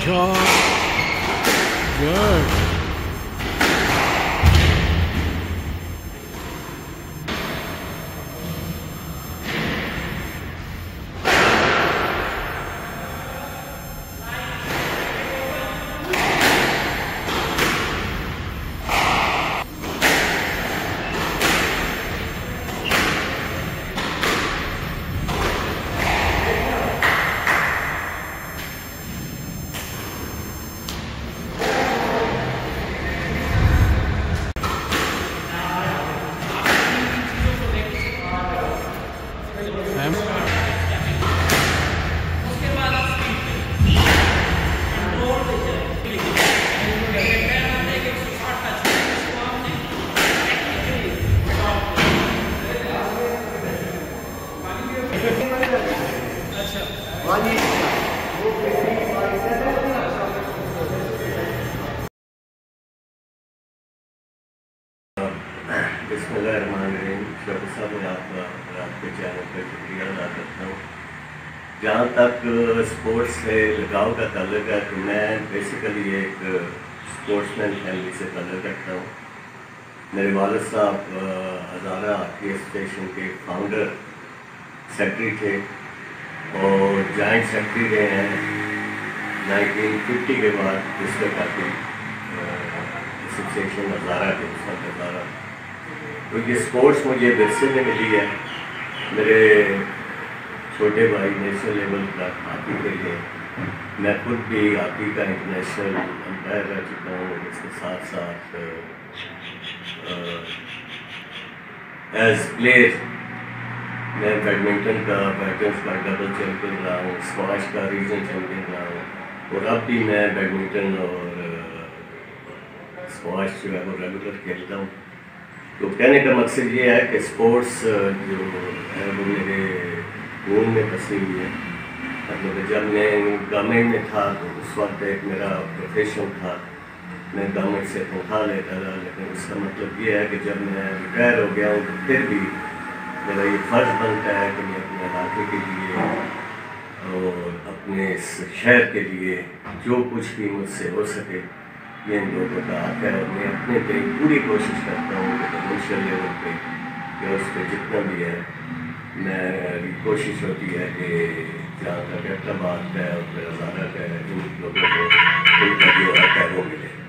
job. Good. बिस्मिल्लाहिर्रहमानिर्रहीम। शोकत साहब मैं आपके चैनल पर शुक्रिया अदा करता हूँ। जहाँ तक स्पोर्ट्स से लगाव का ताल्लुक है तो मैं बेसिकली एक स्पोर्ट्समैन फैमिली से ताल्लुक रखता हूँ। मेरे वालिद साहब हज़ारा हॉकी एसोसिएशन के फाउंडर सेक्रेटरी थे और जॉइंट सेक्रेटरी रहे हैं 1950 के बाद डिस्ट्रिक्ट हॉकी एसोसिएशन हज़ारा के उसमें हज़ारा। तो ये स्पोर्ट्स मुझे विरसे में मिली है। मेरे छोटे भाई नेशनल लेवल तक हॉकी के लिए, मैं खुद भी हॉकी का इंटरनेशनल अंपायर रह चुका हूँ। इसके साथ साथ एज प्लेयर मैं बैडमिंटन का डबल चैम्पियन रहा हूँ, स्क्वाश का रीजनल चैम्पियन रहा हूँ और अब भी मैं बैडमिंटन और स्क्वाश जो है वो रेगुलर खेलता हूँ। तो कहने का मकसद ये है कि स्पोर्ट्स जो है वो मेरे खून में फंसी हुई है। मतलब जब मैं गवर्नमेंट में था तो उस वक्त एक मेरा प्रोफेशन था, मैं गवर्नमेंट से तनख्वाह लेता था। लेकिन उसका मतलब ये है कि जब मैं रिटायर हो गया हूँ तो फिर भी मेरा ये फ़र्ज़ बनता है कि मैं अपने इलाके के लिए और अपने इस शहर के लिए जो कुछ भी मुझसे हो सके ये इन लोगों का हक है। और मैं अपने पे पूरी कोशिश करता हूँ कि कमर्शियल लेवल पे या उस पर जितना भी है मेरी कोशिश होती है कि जहाँ तक बात है और फिर हज़ारा का है इन लोगों को उनका जो हक है वो मिले।